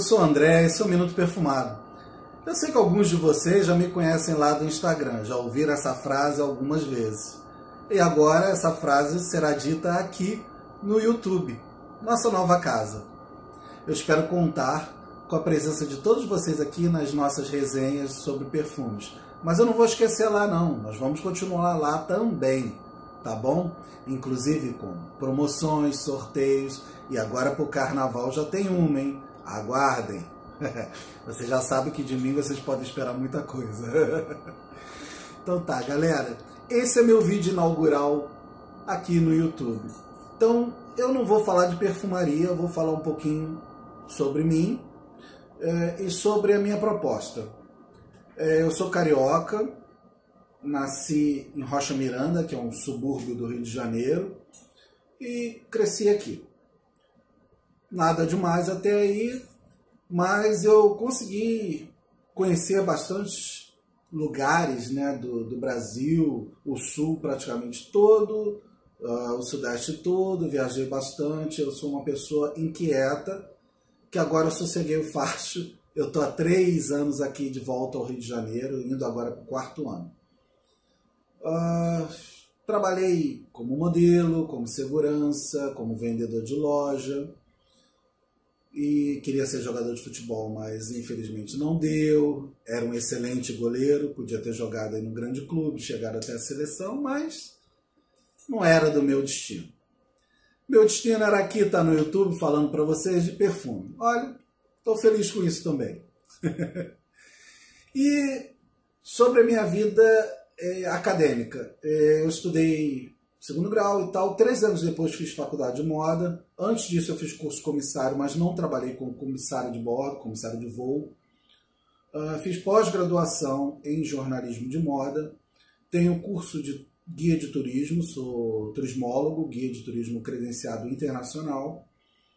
sou o André, esse é o Minuto Perfumado. Eu sei que alguns de vocês já me conhecem lá do Instagram, já ouviram essa frase algumas vezes. E agora essa frase será dita aqui no YouTube, nossa nova casa. Eu espero contar com a presença de todos vocês aqui nas nossas resenhas sobre perfumes. Mas eu não vou esquecer lá não, nós vamos continuar lá também, tá bom? Inclusive com promoções, sorteios, e agora pro carnaval já tem uma, hein? Aguardem! Vocês já sabem que de mim vocês podem esperar muita coisa. Então tá, galera, esse é meu vídeo inaugural aqui no YouTube. Então eu não vou falar de perfumaria, eu vou falar um pouquinho sobre mim e sobre a minha proposta. Eu sou carioca, nasci em Rocha Miranda, que é um subúrbio do Rio de Janeiro, e cresci aqui. Nada demais até aí, mas eu consegui conhecer bastante lugares, né, do Brasil, o sul praticamente todo, o sudeste todo, viajei bastante. Eu sou uma pessoa inquieta, que agora eu sosseguei o facho. Eu estou há 3 anos aqui de volta ao Rio de Janeiro, indo agora para o 4º ano. Trabalhei como modelo, como segurança, como vendedor de loja, e queria ser jogador de futebol, mas infelizmente não deu. Era um excelente goleiro, podia ter jogado aí num grande clube, chegado até a seleção, mas não era do meu destino. Meu destino era aqui estar no YouTube falando para vocês de perfume. Olha, estou feliz com isso também. E sobre a minha vida acadêmica, eu estudei 2º grau e tal. 3 anos depois fiz faculdade de moda. Antes disso eu fiz curso comissário, mas não trabalhei como comissário de bordo, comissário de voo. Fiz pós-graduação em jornalismo de moda. Tenho curso de guia de turismo, sou turismólogo, guia de turismo credenciado internacional.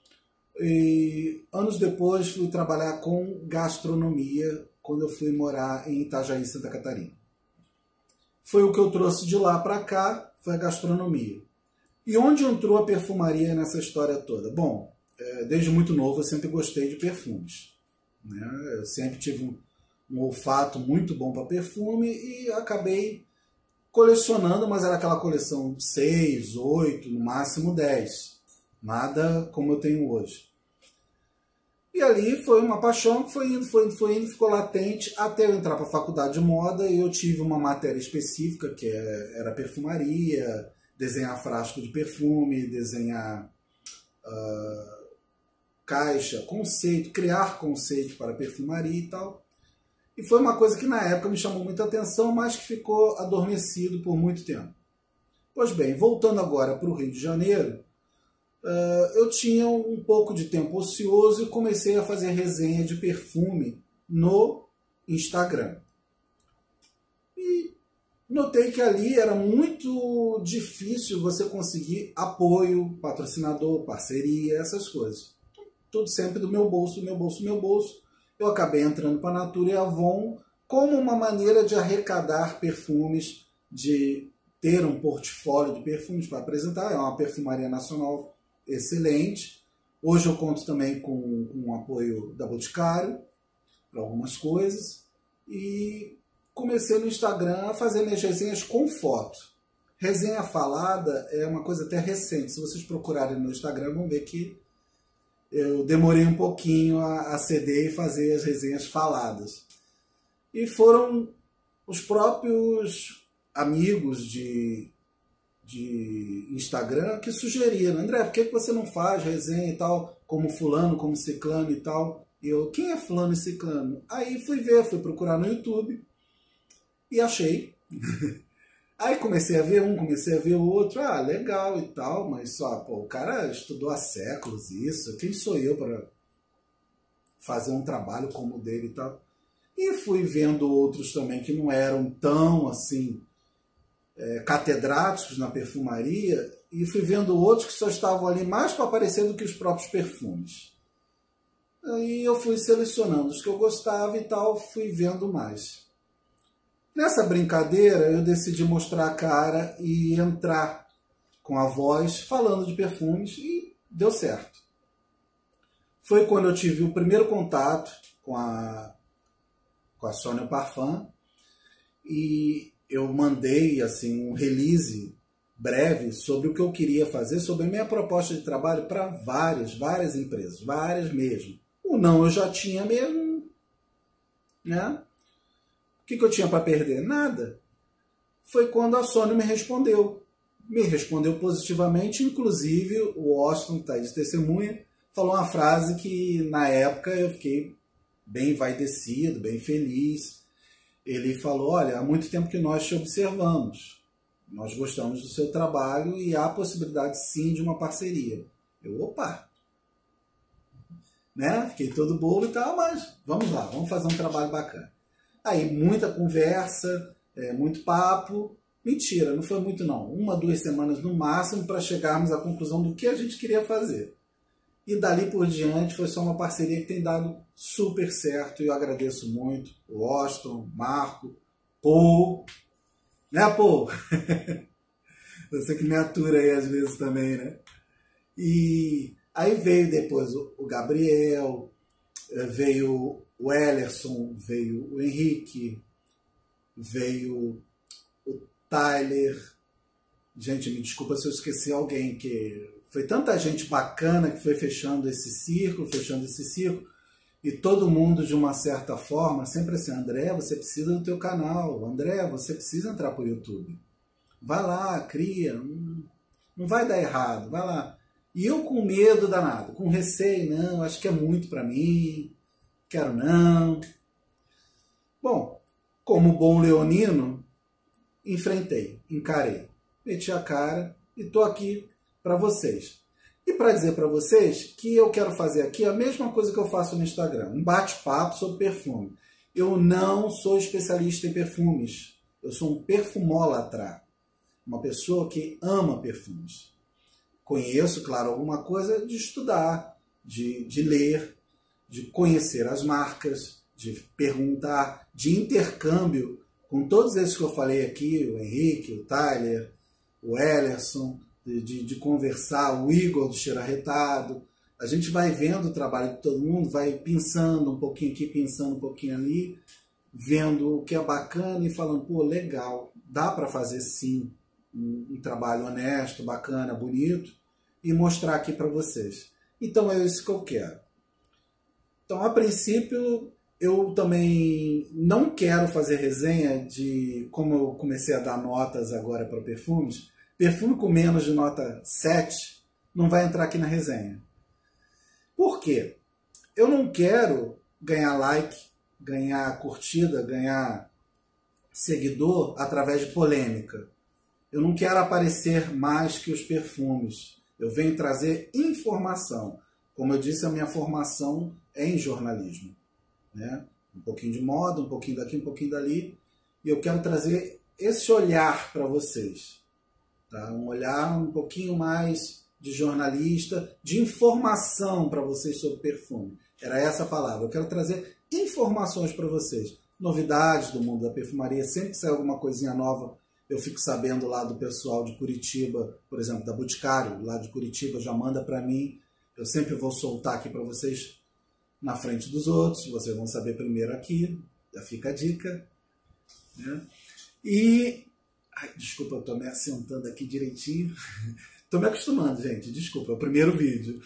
E anos depois fui trabalhar com gastronomia quando eu fui morar em Itajaí, Santa Catarina. Foi o que eu trouxe de lá para cá, foi a gastronomia. E onde entrou a perfumaria nessa história toda? Bom, desde muito novo eu sempre gostei de perfumes, né? Eu sempre tive um olfato muito bom para perfume e acabei colecionando, mas era aquela coleção 6, 8, no máximo 10. Nada como eu tenho hoje. E ali foi uma paixão que foi indo, ficou latente até eu entrar para a faculdade de moda, e eu tive uma matéria específica que era perfumaria, desenhar frasco de perfume, desenhar caixa, conceito, criar conceito para perfumaria e tal. E foi uma coisa que na época me chamou muita atenção, mas que ficou adormecido por muito tempo. Pois bem, voltando agora para o Rio de Janeiro, eu tinha um pouco de tempo ocioso e comecei a fazer resenha de perfume no Instagram. E notei que ali era muito difícil você conseguir apoio, patrocinador, parceria, essas coisas. Tudo sempre do meu bolso, meu bolso, meu bolso. Eu acabei entrando para a Natura e Avon como uma maneira de arrecadar perfumes, de ter um portfólio de perfumes para apresentar. É uma perfumaria nacional excelente. Hoje eu conto também com o apoio da Boticário para algumas coisas. E comecei no Instagram a fazer minhas resenhas com foto. Resenha falada é uma coisa até recente. Se vocês procurarem no Instagram, vão ver que eu demorei um pouquinho a ceder e fazer as resenhas faladas. E foram os próprios amigos de Instagram que sugeriram: André, por que você não faz resenha e tal, como fulano, como ciclano e tal? E eu, quem é fulano e ciclano? Aí fui procurar no YouTube e achei. Aí comecei a ver um, comecei a ver o outro. Ah, legal e tal, mas só, pô, o cara estudou há séculos isso. Quem sou eu para fazer um trabalho como o dele e tal? E fui vendo outros também que não eram tão assim catedráticos na perfumaria, e fui vendo outros que só estavam ali mais para aparecer do que os próprios perfumes. Aí eu fui selecionando os que eu gostava e tal, fui vendo mais. Nessa brincadeira, eu decidi mostrar a cara e entrar com a voz falando de perfumes, e deu certo. foi quando eu tive o primeiro contato com a Sonia Parfum, e eu mandei assim um release breve sobre o que eu queria fazer, sobre a minha proposta de trabalho para várias empresas, várias mesmo. O não eu já tinha mesmo, né? O que eu tinha para perder? Nada. Foi quando a Sônia me respondeu. Me respondeu positivamente, inclusive o Austin, que está aí de testemunha, falou uma frase que na época eu fiquei bem envaidecido, bem feliz. Ele falou, olha, há muito tempo que nós te observamos, nós gostamos do seu trabalho e há possibilidade sim de uma parceria. Eu, opa! Né? Fiquei todo bobo e tal, mas vamos lá, vamos fazer um trabalho bacana. Aí muita conversa, muito papo. Mentira, não foi muito não. 1, 2 semanas no máximo para chegarmos à conclusão do que a gente queria fazer. E dali por diante foi só uma parceria que tem dado super certo e eu agradeço muito. O Austin, Marco, Paul. Né, Paul? Você que me atura aí às vezes também, né? E aí veio depois o Gabriel, veio o Ellerson, veio o Henrique, veio o Tyler. Gente, me desculpa se eu esqueci alguém, que foi tanta gente bacana que foi fechando esse círculo, e todo mundo, de uma certa forma, sempre assim, André, você precisa do teu canal, André, você precisa entrar para o YouTube. Vai lá, cria, não vai dar errado, vai lá. E eu com medo danado, com receio, não, acho que é muito para mim, quero não. Bom, como bom leonino, enfrentei, encarei, meti a cara e estou aqui para vocês. E para dizer para vocês que eu quero fazer aqui a mesma coisa que eu faço no Instagram, um bate-papo sobre perfume. Eu não sou especialista em perfumes, eu sou um perfumólatra, uma pessoa que ama perfumes. Conheço, claro, alguma coisa de estudar, de ler, de conhecer as marcas, de perguntar, de intercâmbio com todos esses que eu falei aqui, o Henrique, o Tyler, o Ellerson, de conversar, o Igor do Cheiro Arretado. A gente vai vendo o trabalho de todo mundo, vai pensando um pouquinho aqui, pensando um pouquinho ali, vendo o que é bacana e falando, pô, legal, dá para fazer sim um trabalho honesto, bacana, bonito, e mostrar aqui para vocês. Então é isso que eu quero. Então, a princípio, eu também não quero fazer resenha de, como eu comecei a dar notas agora para perfumes, perfume com menos de nota 7 não vai entrar aqui na resenha. Por quê? Eu não quero ganhar like, ganhar curtida, ganhar seguidor através de polêmica. Eu não quero aparecer mais que os perfumes. Eu venho trazer informação. Como eu disse, a minha formação é em jornalismo, né? Um pouquinho de moda, um pouquinho daqui, um pouquinho dali. E eu quero trazer esse olhar para vocês. Tá? Um olhar um pouquinho mais de jornalista, de informação para vocês sobre perfume. Era essa a palavra. Eu quero trazer informações para vocês. Novidades do mundo da perfumaria. Sempre que sai alguma coisinha nova, eu fico sabendo lá do pessoal de Curitiba, por exemplo, da Boticário, lá de Curitiba, já manda para mim. Eu sempre vou soltar aqui para vocês na frente dos outros. Vocês vão saber primeiro aqui. Já fica a dica. Né? E... Ai, desculpa, eu estou me assentando aqui direitinho. Estou me acostumando, gente. Desculpa, é o primeiro vídeo.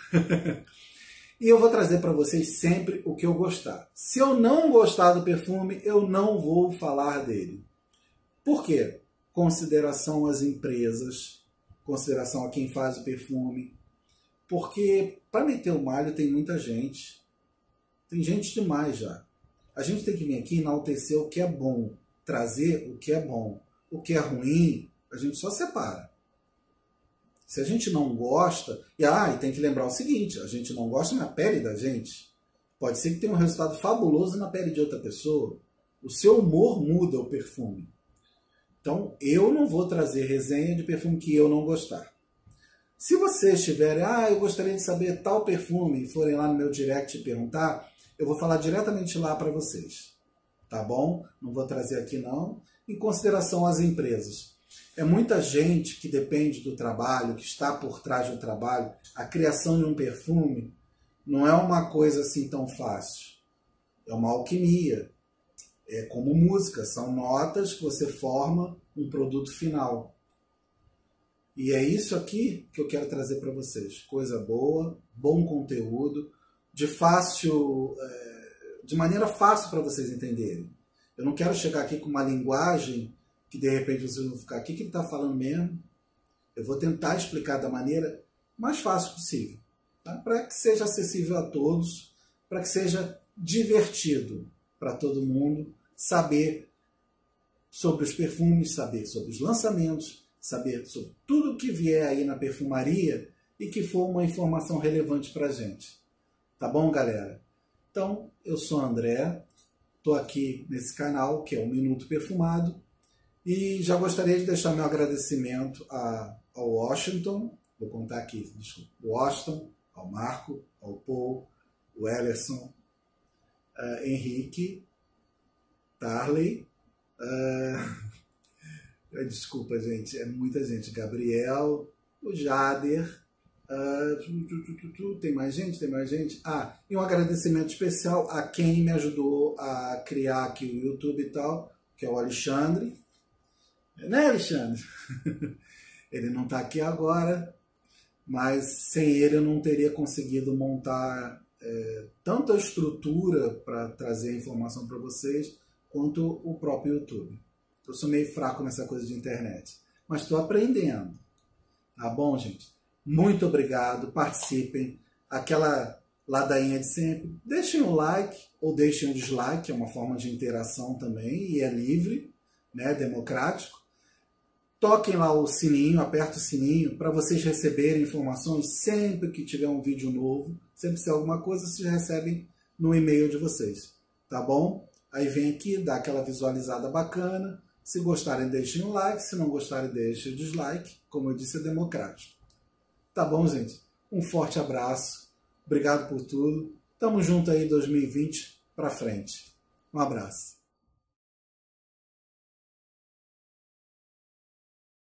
E eu vou trazer para vocês sempre o que eu gostar. Se eu não gostar do perfume, eu não vou falar dele. Por quê? Consideração às empresas, consideração a quem faz o perfume. Porque para meter o malho tem muita gente. Tem gente demais já. A gente tem que vir aqui e enaltecer o que é bom, trazer o que é bom. O que é ruim, a gente só separa. Se a gente não gosta... E tem que lembrar o seguinte, a gente não gosta na pele da gente. Pode ser que tenha um resultado fabuloso na pele de outra pessoa. O seu humor muda o perfume. Então, eu não vou trazer resenha de perfume que eu não gostar. Se vocês tiverem, eu gostaria de saber tal perfume, e forem lá no meu direct e perguntar, eu vou falar diretamente lá para vocês. Tá bom? Não vou trazer aqui não. Em consideração às empresas. É muita gente que depende do trabalho, que está por trás do trabalho, a criação de um perfume, não é uma coisa assim tão fácil. É uma alquimia. É como música, são notas que você forma um produto final. E é isso aqui que eu quero trazer para vocês. Coisa boa, bom conteúdo, de maneira fácil para vocês entenderem. Eu não quero chegar aqui com uma linguagem que de repente vocês vão ficar, o que ele está falando mesmo? Eu vou tentar explicar da maneira mais fácil possível, tá? Para que seja acessível a todos, para que seja divertido para todo mundo saber sobre os perfumes, saber sobre os lançamentos, saber sobre tudo que vier aí na perfumaria e que for uma informação relevante para a gente. Tá bom, galera? Então, eu sou o André, estou aqui nesse canal que é o Minuto Perfumado e já gostaria de deixar meu agradecimento ao Washington, vou contar aqui, desculpa, Washington, ao Marco, ao Paul, o Ellerson, Henrique, Tarley, desculpa, gente, é muita gente, Gabriel, o Jader, tem mais gente? E um agradecimento especial a quem me ajudou a criar aqui o YouTube e tal, que é o Alexandre, né, Alexandre? Ele não está aqui agora, mas sem ele eu não teria conseguido montar tanta estrutura para trazer informação para vocês, quanto o próprio YouTube. Eu sou meio fraco nessa coisa de internet, mas estou aprendendo. Tá bom, gente? Muito obrigado, participem. Aquela ladainha de sempre. Deixem um like ou deixem um dislike, é uma forma de interação também e é livre, né, democrático. Toquem lá o sininho, aperta o sininho para vocês receberem informações sempre que tiver um vídeo novo. Sempre que tiver alguma coisa, vocês recebem no e-mail de vocês. Tá bom? Aí vem aqui, dá aquela visualizada bacana. Se gostarem, deixem um like. Se não gostarem, deixem o dislike. Como eu disse, é democrático. Tá bom, gente? Um forte abraço. Obrigado por tudo. Tamo junto aí 2020 pra frente. Um abraço.